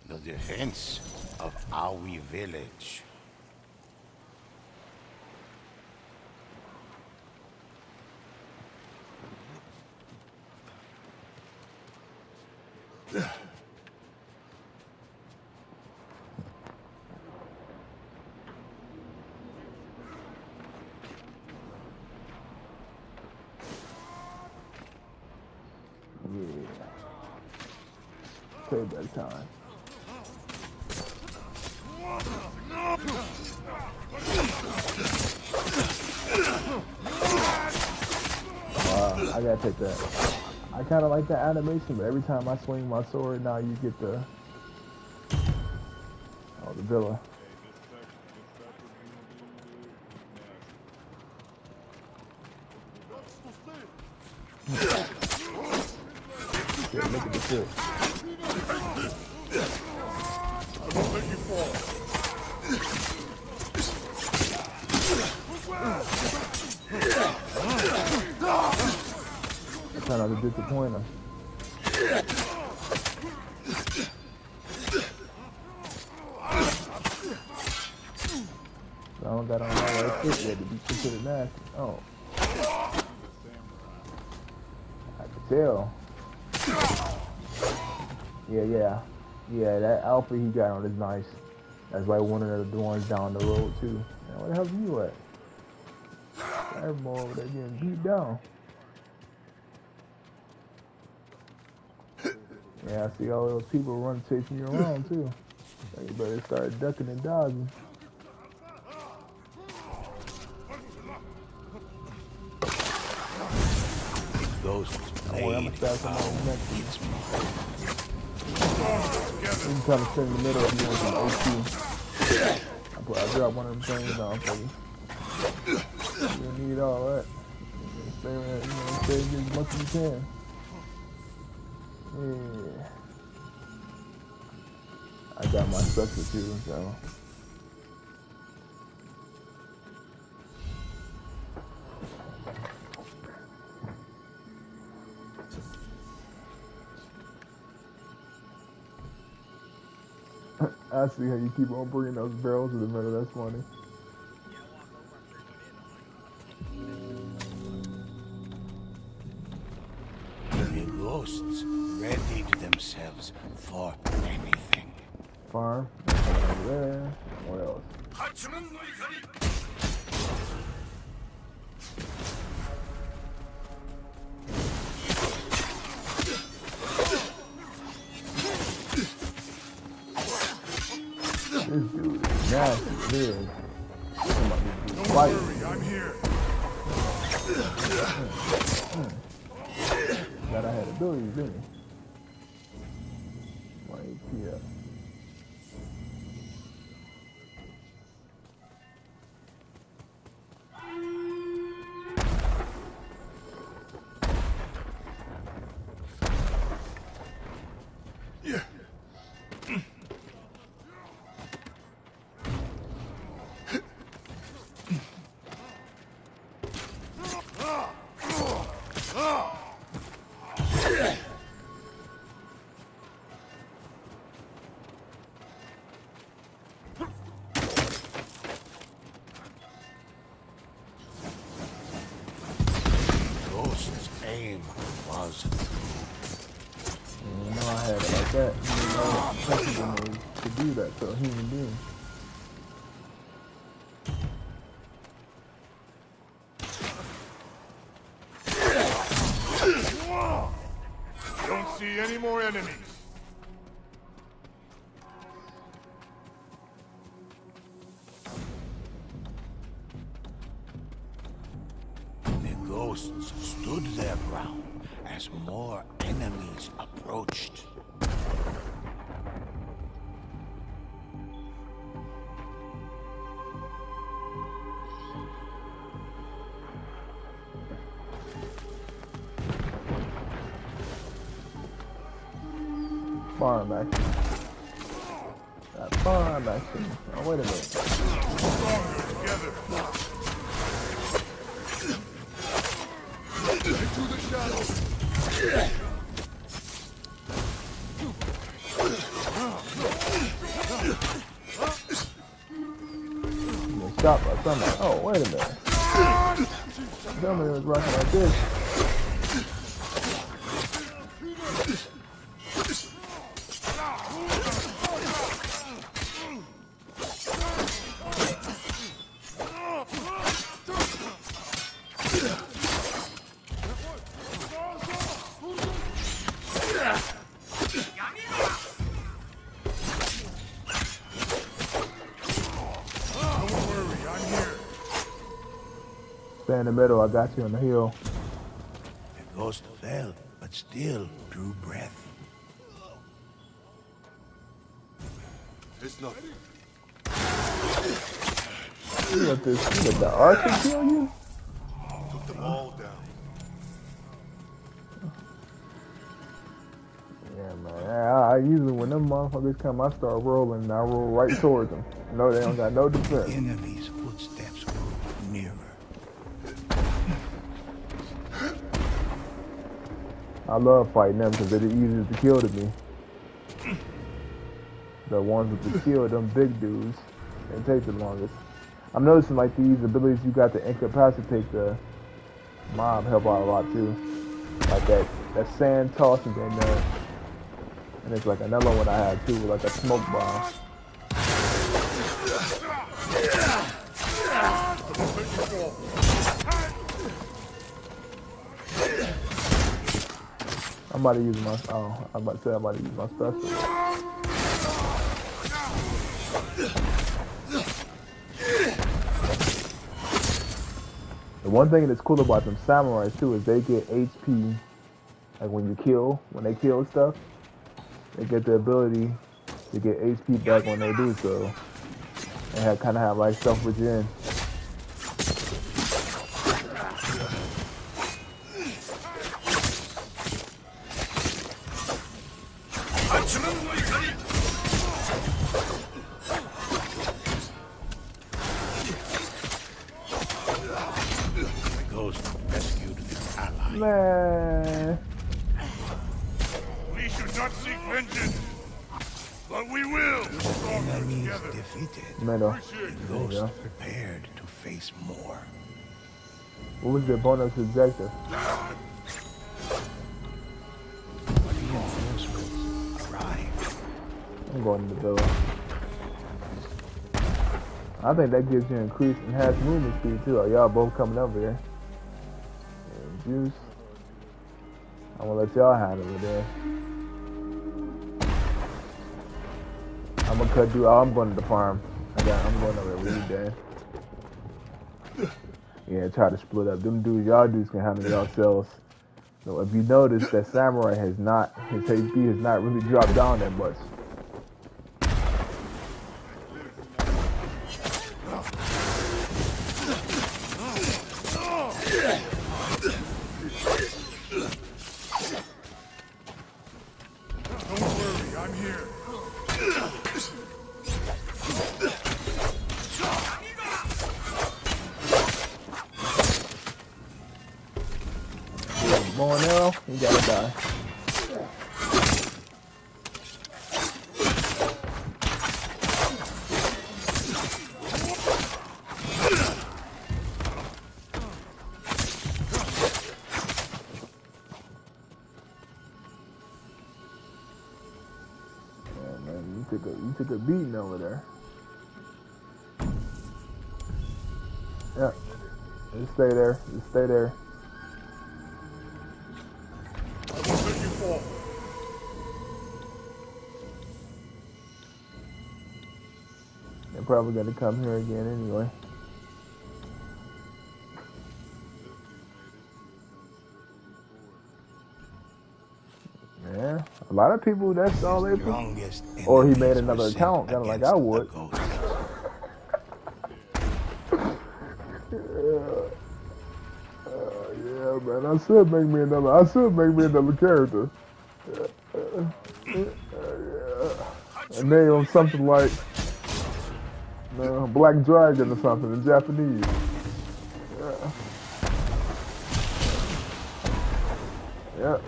the defense of Aoi village. Payback time. I gotta take that. I kind of like the animation, but every time I swing my sword, now you get the the villa. Yeah, look at the shit. I'm trying not to disappoint him. I don't got on all that shit yet to be considered nasty. Oh. I can tell. Yeah, that outfit he got on is nice. That's like one of the ones down the road too. Man, where the hell are you at? That boy over there getting beat down. Yeah, I see all those people running, chasing you around too. So you better start ducking and dodging. Ghosts blade beats me. You can kind of sit in the middle if you want some OT. I'll drop one of them things down for you. You don't need all that. Stay as much as you can. Yeah. I got my special too, so. I see how you keep on bringing those barrels to the middle. That's funny. The ghosts readied themselves for anything. Farm. Over there. What else? This dude is nasty, big. Don't worry, I'm here. That I had abilities, didn't he? My AP up. That, to do that to a human being. Don't see any more enemies. The ghosts stood their ground as more enemies approached. Farm action. That farm action. Oh, wait a minute. Stronger together. Into the shadows. shot by somebody. Oh, wait a minute. Tell me it was rocking like this. Stay in the middle, I got you on the hill. The ghost fell, but still drew breath. It's nothing. You let this, you let the archer kill you? Took them all down. Yeah, man. I usually, when them motherfuckers come, I start rolling and I roll right towards them. No, they don't got no defense. Enemy's footsteps grew nearer. I love fighting them because they're the easiest to kill to me. The ones with the shield, them big dudes, they take the longest. I'm noticing like these abilities you got to incapacitate the mob help out a lot too. Like that sand tossing thing there. And it's like another one I had too, like a smoke bomb. I'm about to use my, I'm about to say I'm about to use my special. The one thing that's cool about them samurais too is they get HP, like when they kill stuff, they get the ability to get HP back when they do so. They kind of have like self-regen. Man. We should not seek vengeance, but we will. Enemies defeated. Middle. The ghost prepared to face more. What was the bonus objective? Reinforcements arrived. I'm going to the villa. I think that gives you increased enhanced movement speed too. Are y'all both coming over here? And juice. I'm gonna let y'all handle it there. I'm gonna cut you out. I'm going to the farm. I'm going over there with you, Dan. Yeah, try to split up. Them dudes, y'all dudes can handle yourselves. So if you notice that Samurai his HP has not really dropped down that much. Don't worry, I'm here. Going now, you gotta die. Yeah, man, you took a beating over there. Yeah, just stay there. Just stay there. They're probably gonna come here again anyway. Yeah, a lot of people, that's all they do. Or he made another account, kind of like I would. Yeah, man, I should make me another character. And name him something like Black Dragon or something in Japanese. Yeah. Yeah.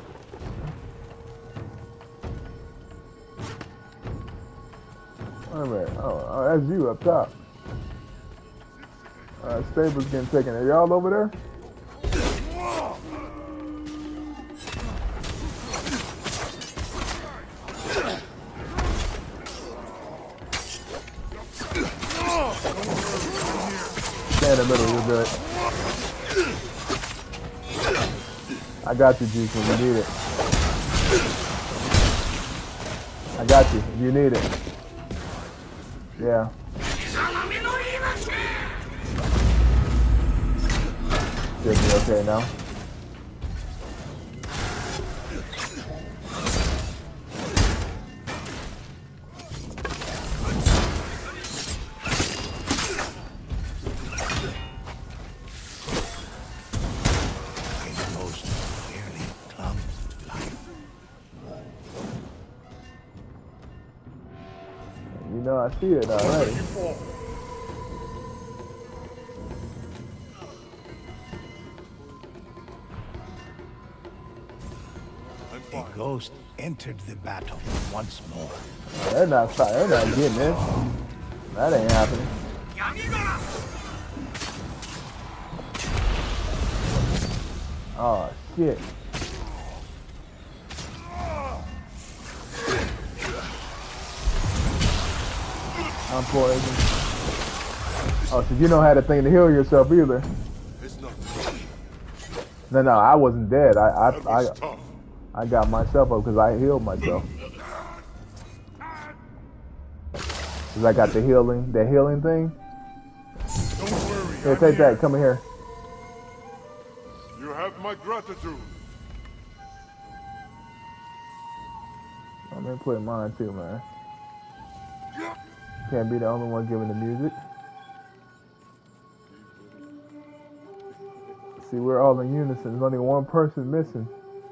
Wait a minute. Oh, that's you up top. Stable's getting taken. Are y'all over there? Stay in the middle, you're good. I got you, Juice, when you need it. I got you, if you need it. Yeah. Should be okay now. You know, I see it already. The ghost entered the battle once more. Oh, they're not getting it. That ain't happening. Oh shit. I'm poisoned. Oh, so you don't have a thing to heal yourself either. No, I wasn't dead. I got myself up because I healed myself. Cause I got the healing thing. Don't worry. Here, take that. Come in here. You have my gratitude. I'm gonna play mine too, man. Can't be the only one giving the music. See, we're all in unison. There's only one person missing.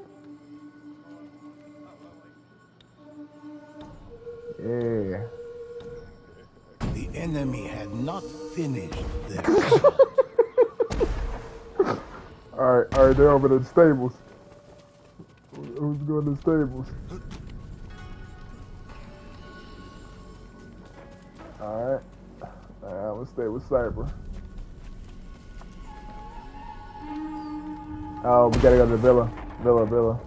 Yeah. The enemy had not finished their Alright, they're over to the stables. Who's going to the stables? Alright. Let's stay with Cyber. Oh, we gotta go to the villa. Villa.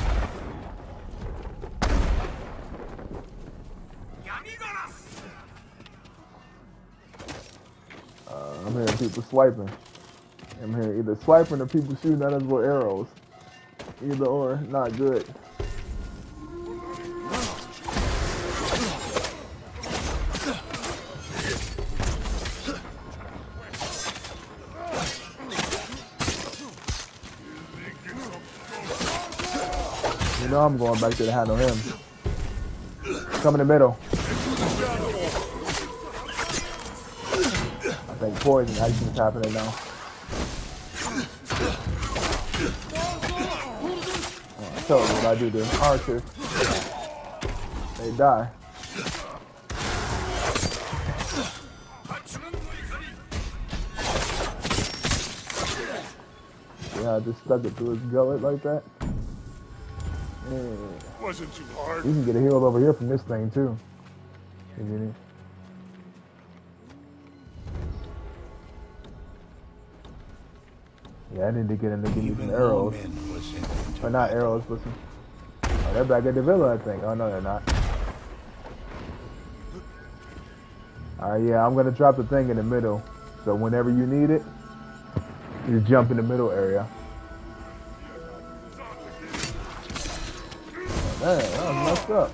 I'm hearing people swiping. I'm hearing either swiping or people shooting at us with arrows. Either or, not good. You know I'm going back there to handle him. Come in the middle. I think poison action is happening now. Oh, I told you what I do to archers. They die. Yeah, I just stuck it through his gullet like that. Yeah. Wasn't too hard. You can get a heal over here from this thing too. If you need. Yeah, I need to get in to give me some arrows. Or not arrows, but some. Oh, they're back at the villa, I think. Oh no, they're not. Alright, yeah, I'm gonna drop the thing in the middle. So whenever you need it, you jump in the middle area. Man, that was messed up.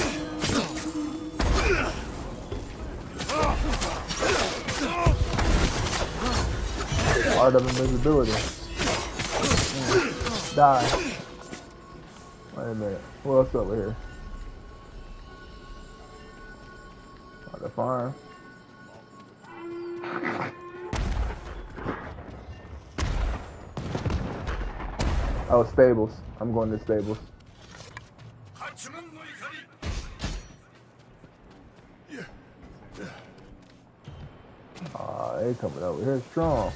Art of invisibility. Die. Wait a minute. What else over here? Oh, the farm. Oh, stables. I'm going to stables. Ah, they coming over here strong.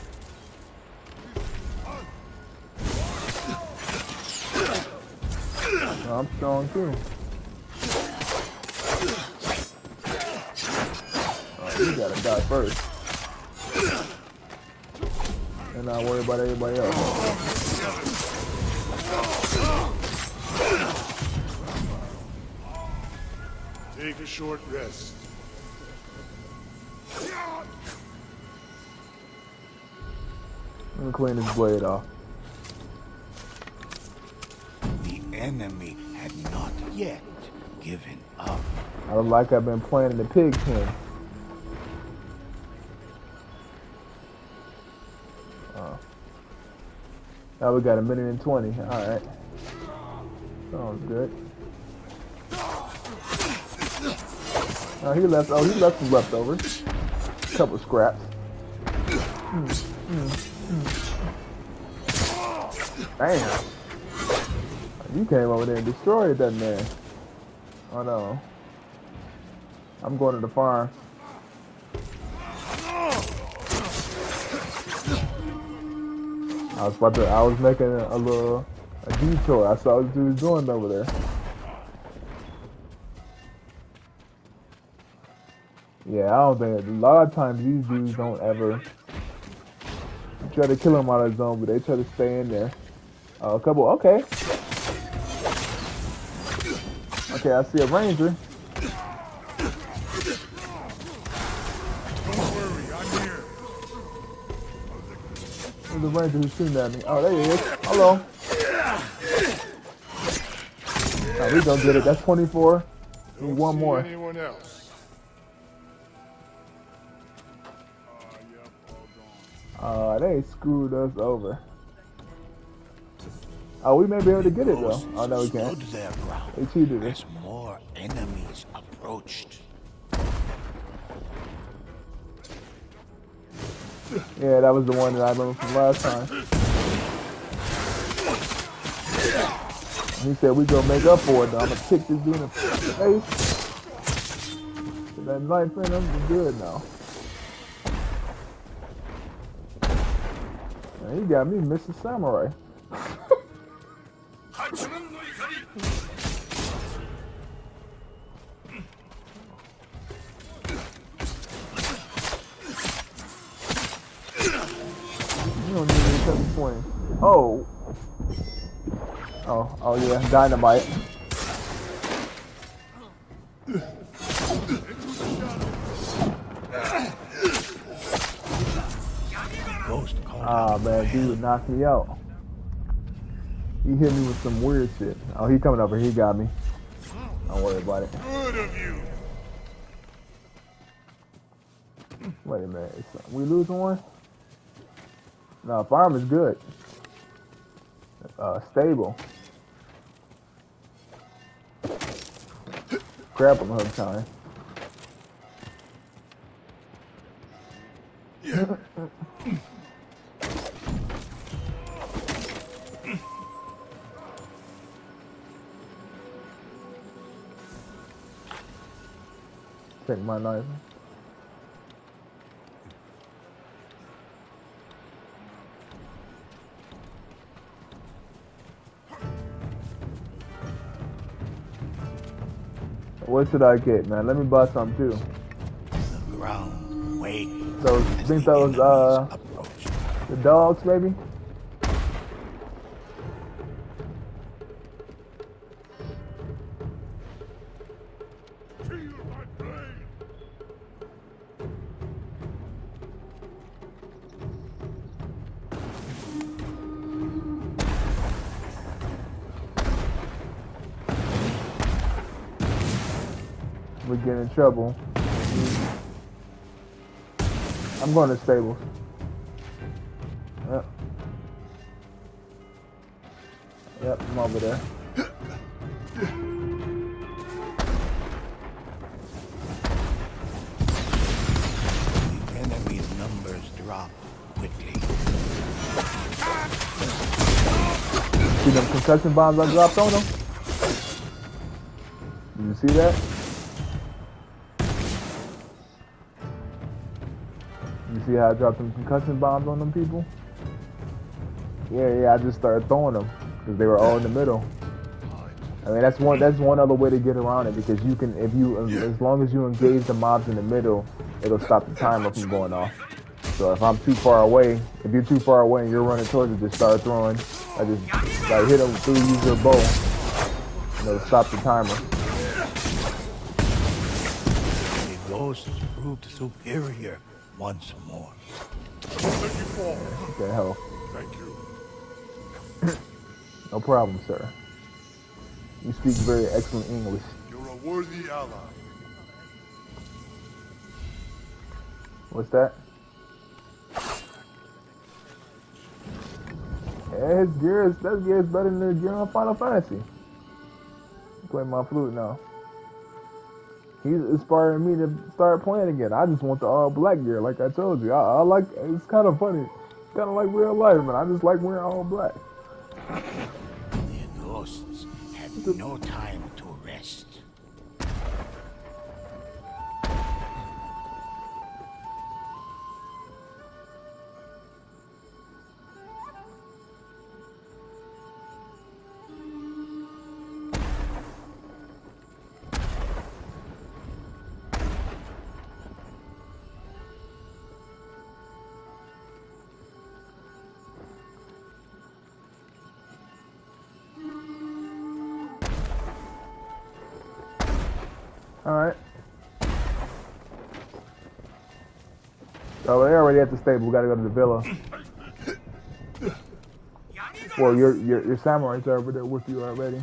I'm strong too. Oh, you gotta die first. and not worry about everybody else. Take a short rest. Let me clean this blade off. The enemy had not yet given up. I look like I've been playing in the pig pen. Now we got 1:20. Alright. Sounds good. He left some leftovers. Couple scraps. Damn. You came over there and destroyed that man. Oh no. I'm going to the farm. I was making a detour. I saw what he was doing over there. Yeah, I don't think, a lot of times these dudes don't ever try to kill him out of the zone, but they try to stay in there. A couple, okay. Okay, I see a ranger. Don't worry, I'm here. There's a ranger who's shooting at me. Oh, there he is. Hello. Oh, we gonna get it. That's 24. Need Don't one see more. anyone else. They screwed us over. Oh, we may be able to get it though. Oh no, we can't. Stood their ground They cheated us. as more enemies approached. Yeah, that was the one that I remember from last time. He said we gonna make up for it though. I'm gonna kick this dude in the face. Get that knife in him, we're good now. Man, he got me Mr. Samurai. You don't need any type of swing. Oh. Oh yeah, dynamite. Ghost called Ah man, dude knocked me out. He hit me with some weird shit. Oh, he coming over. He got me. Don't worry about it. Good of you. Wait a minute. We losing one? No, farm is good. Stable. Grapple hook time. Take my knife. What should I get, man? Let me buy some too. the ground, wait. So, as think the those, enemies approached. the dogs, maybe? Feel my blade. We get in trouble. I'm going to stables. Yep. Yep, I'm over there. The enemy's numbers drop quickly. See them concussion bombs I dropped on them? Did you see that? You see how I dropped some concussion bombs on them people? Yeah, I just started throwing them because they were all in the middle. I mean, that's one other way to get around it, because you can, as long as you engage the mobs in the middle, it'll stop the timer from going off. So if I'm too far away, if you're too far away and you're running towards it, just start throwing. I just like hit them through, use your bow. You know, stop the timer. The ghosts proved superior once more. What the hell? Thank you. No problem, sir. You speak very excellent English. You're a worthy ally. What's that? Yeah, his gear is, that gear is better than the gear on Final Fantasy. Playing my flute now. He's inspiring me to start playing again. I just want the all black gear, like I told you. I like, it's kind of funny. It's kind of like real life, man. I just like wearing all black. The ghosts had no time to rest. Alright. Oh, they're already at the stable. We gotta go to the villa. Well, your samurais are over there with you already.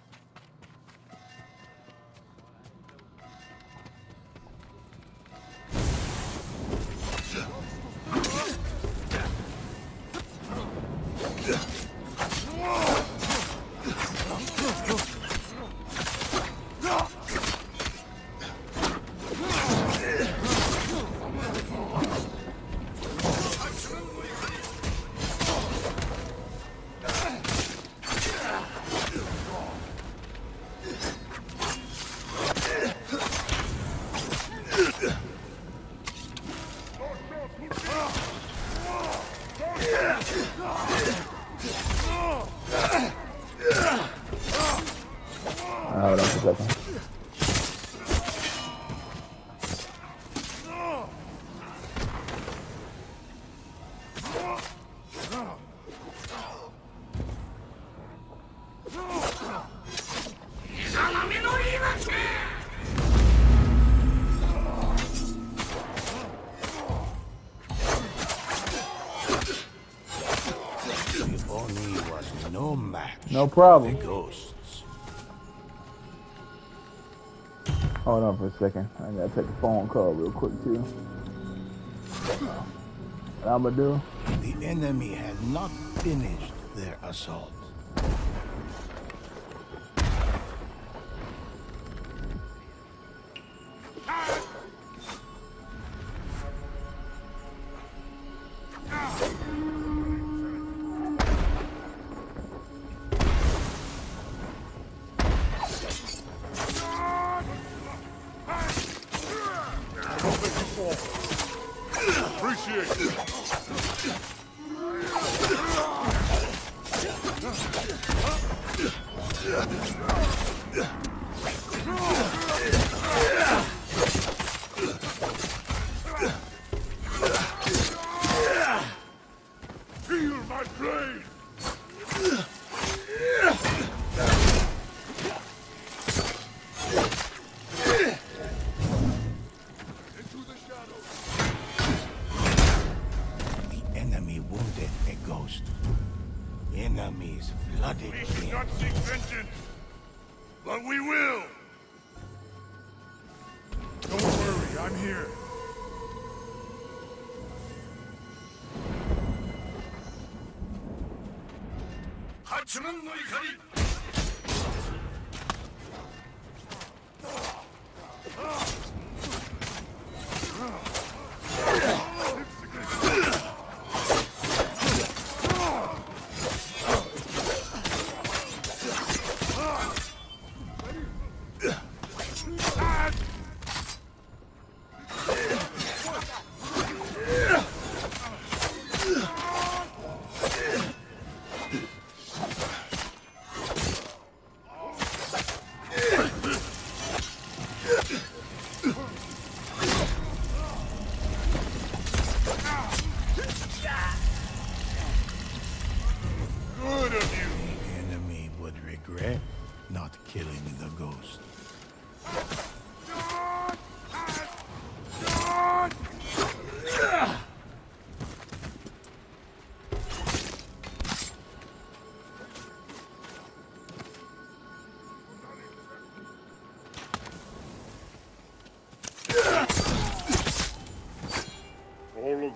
Hold on for a second. The Oni was no match. No problem. The ghosts. Hold on for a second. I gotta take a phone call real quick too. What I'm gonna do? The enemy had not finished their assault. Appreciate it. Feel my blade. Into the shadows. The enemy wounded a ghost. Enemies flooded We should in. not seek vengeance, but we will. Don't worry, I'm here. 하츠는 너희 가리.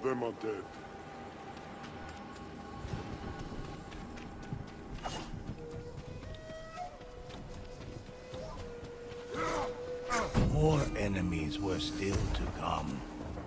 them are dead. More enemies were still to come.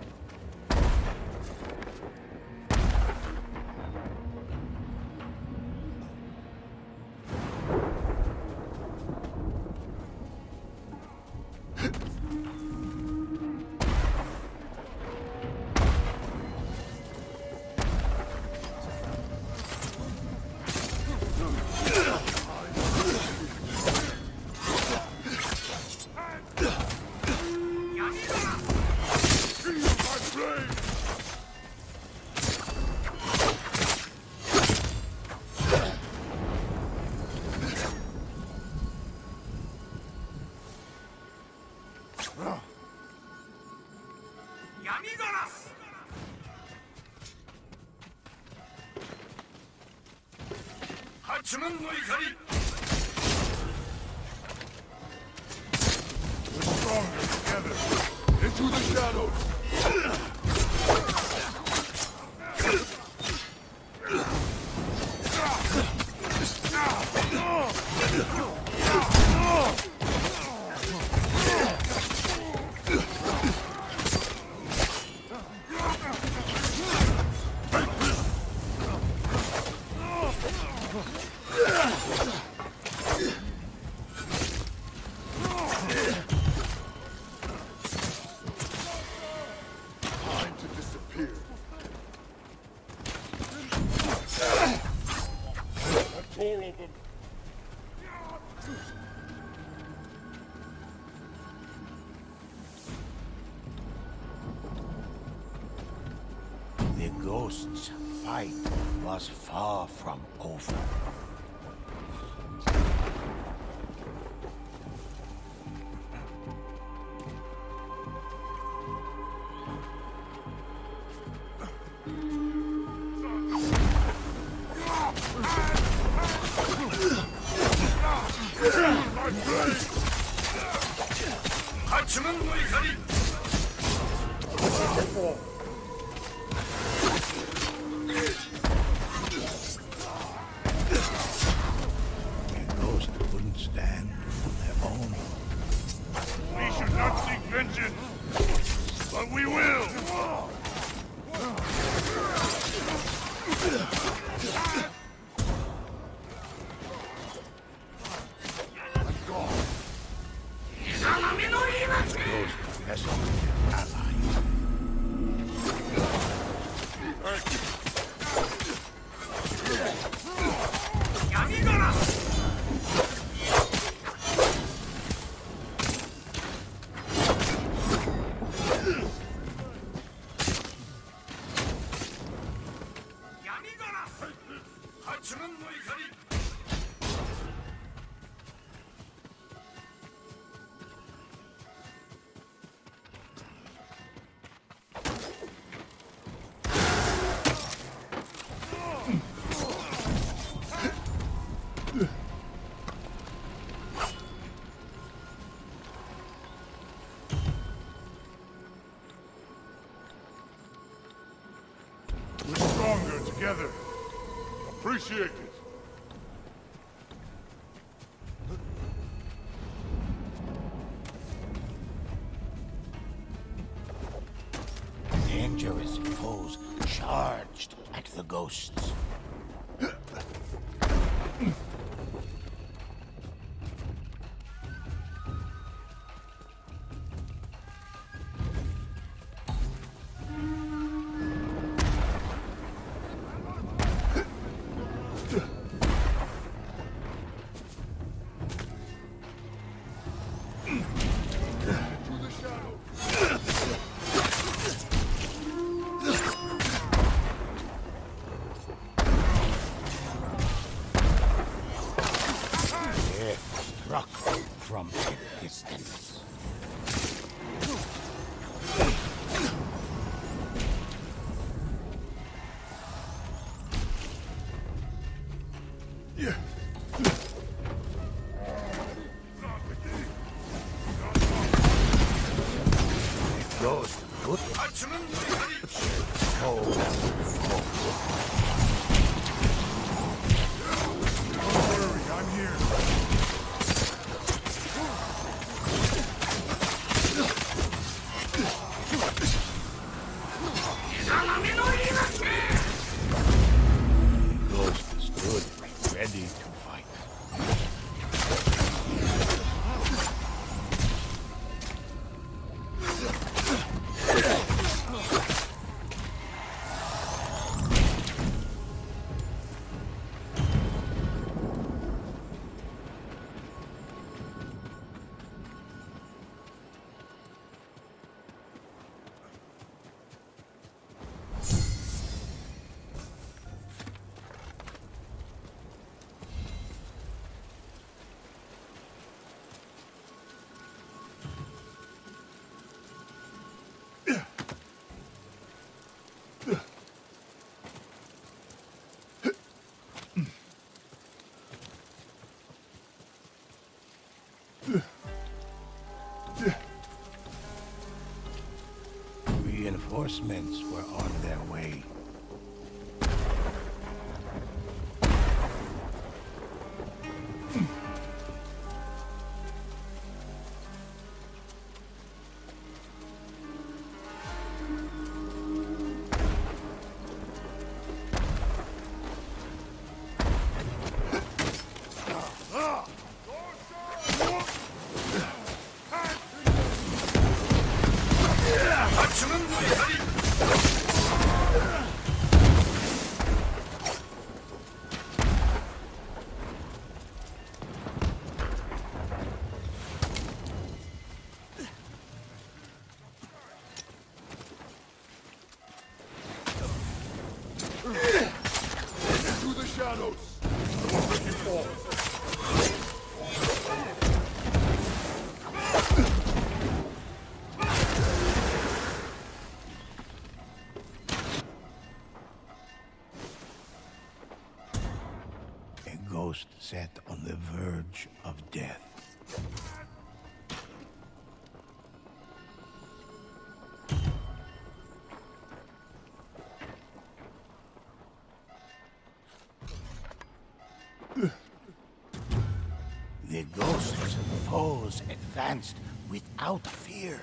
We're stronger together. Into the shadows. Time to disappear. That's all of them. The ghosts' fight was far from over. The ghost couldn't stand on their own. We should not seek vengeance, but we will. I'm gone. The ghost wrestled with their allies. Thank you. We're stronger together. Appreciate it. Dangerous foes charged at the ghosts. Into the shadows. Death struck from a distance. Yeah. The ghost good. Oh, Don't worry, I'm here. the ghost stood ready to fight. Reinforcements were on their way. Into the shadows. I won't let you fall. A ghost sat on the verge of death. The ghost's foes advanced without fear.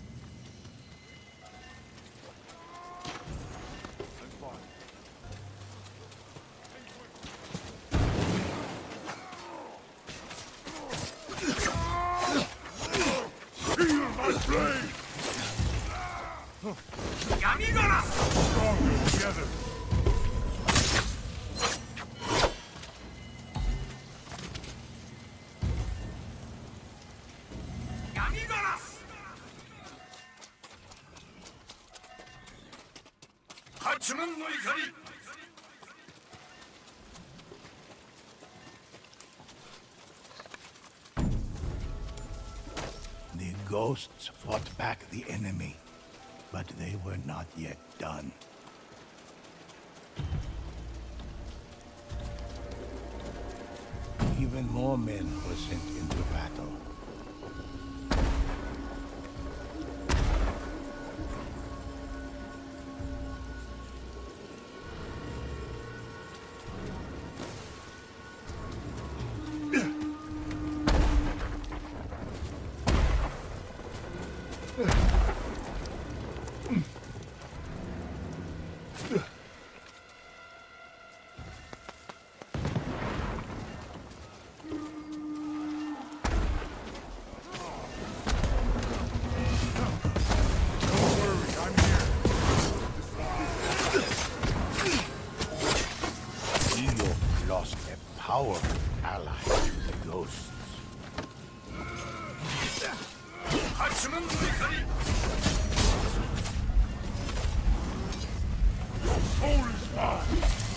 Feel my blade! Stronger together. The ghosts fought back the enemy, but they were not yet done. Even more men were sent into battle. Lost a powerful ally to the ghosts. Soul is mine.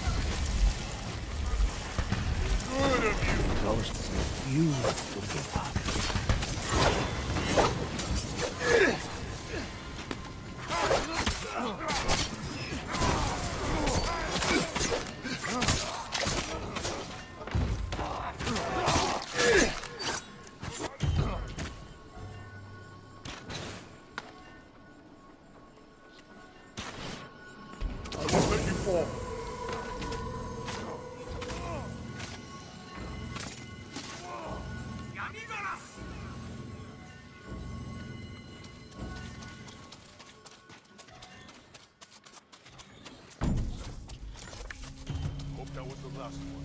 Good of you. The ghosts refused to give up. Last one.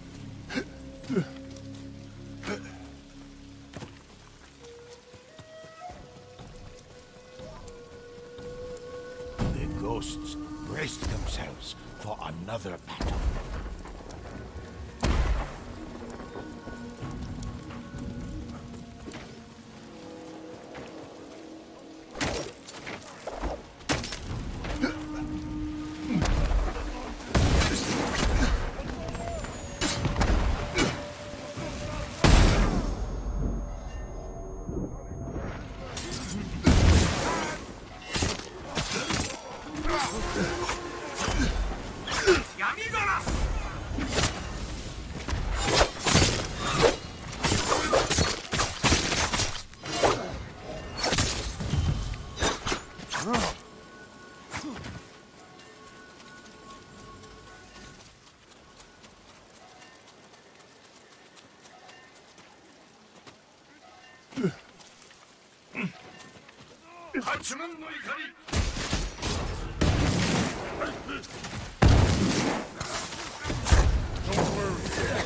The ghosts braced themselves for another battle. 하츠는 너희 가리. Don't worry.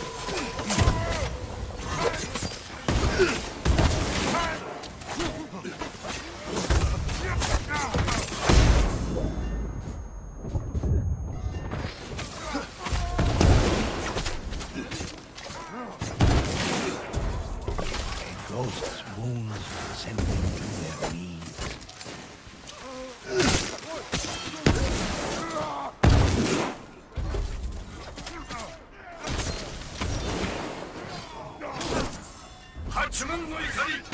Ghost's wounds send them to their knees. 하츠는 너희 가리.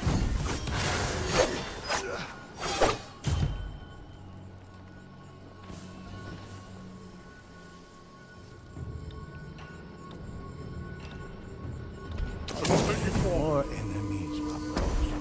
More enemies approach.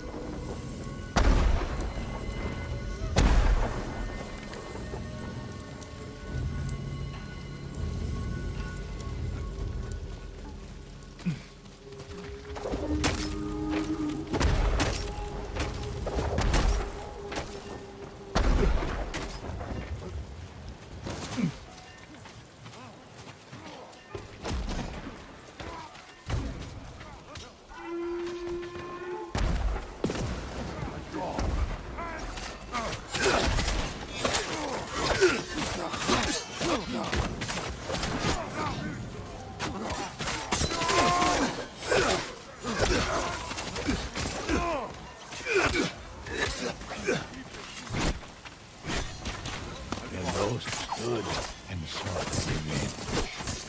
The ghost stood and sought revenge.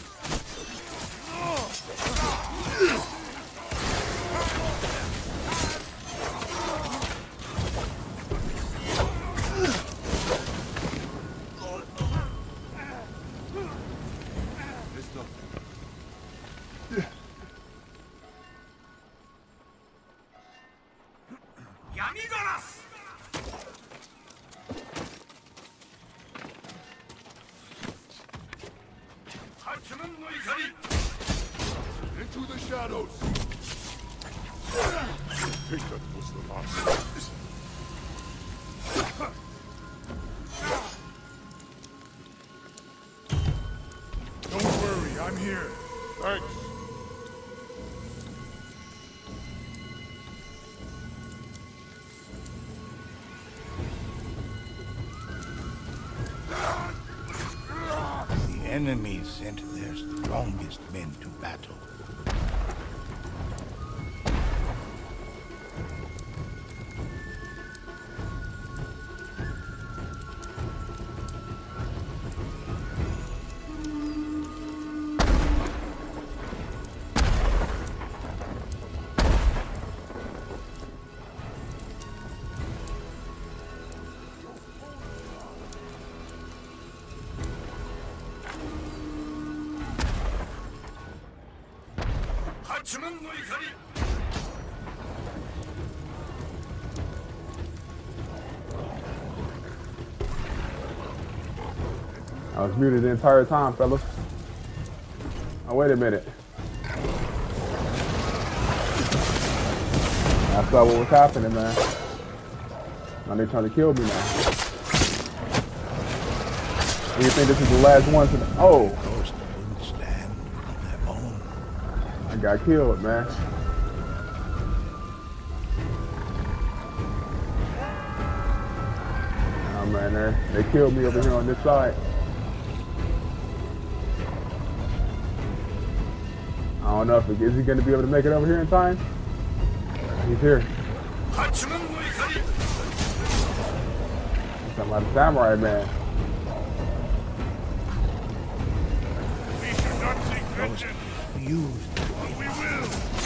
야미가라스. 하츠는 너희 가리. Into the shadows. I think that was the last. Don't worry, I'm here. Thanks. The enemies sent their strongest men to battle. 하츠는 너희 가리. I was muted the entire time, fellas. Oh, wait a minute. I saw what was happening, man. Now they're trying to kill me now. Do you think this is the last one? Oh. Ghost got killed, man. Oh man, they killed me over here on this side. I don't know if is he gonna be able to make it over here in time? He's here. Talking about the samurai man. We should not seek vengeance, Fused. but we will.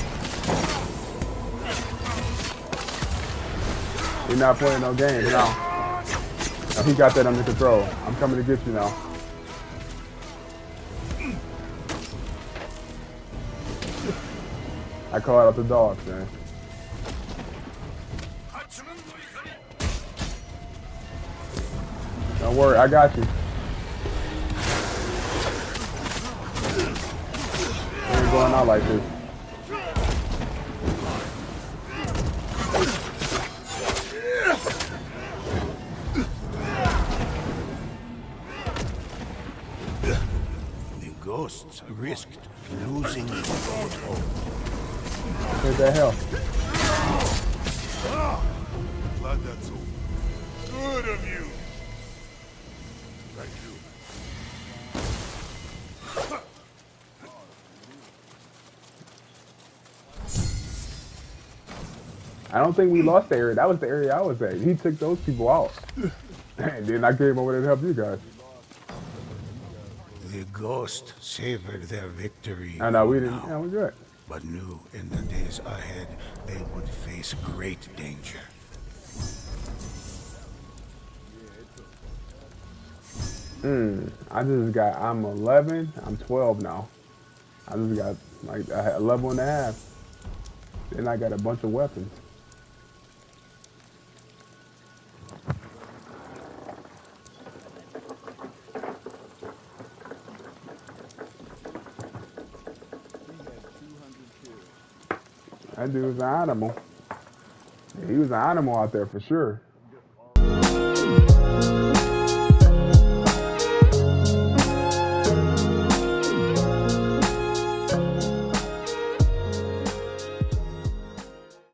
He's not playing no games now. Now he got that under control. I'm coming to get you now. I call out the dogs, man. Don't worry, I got you. It ain't going out like this. The ghosts risked losing the foothold. Take that hell. Glad that's all. Good of you. Thank you. I don't think we lost the area. That was the area I was at. He took those people out. And then I came over there to help you guys. The ghost savored their victory. I know, we didn't. now, Yeah, we're good. but knew in the days ahead they would face great danger. I'm 11. I'm 12 now. I just got like a level and a half. Then I got a bunch of weapons. That dude was an animal. Yeah, he was an animal out there for sure.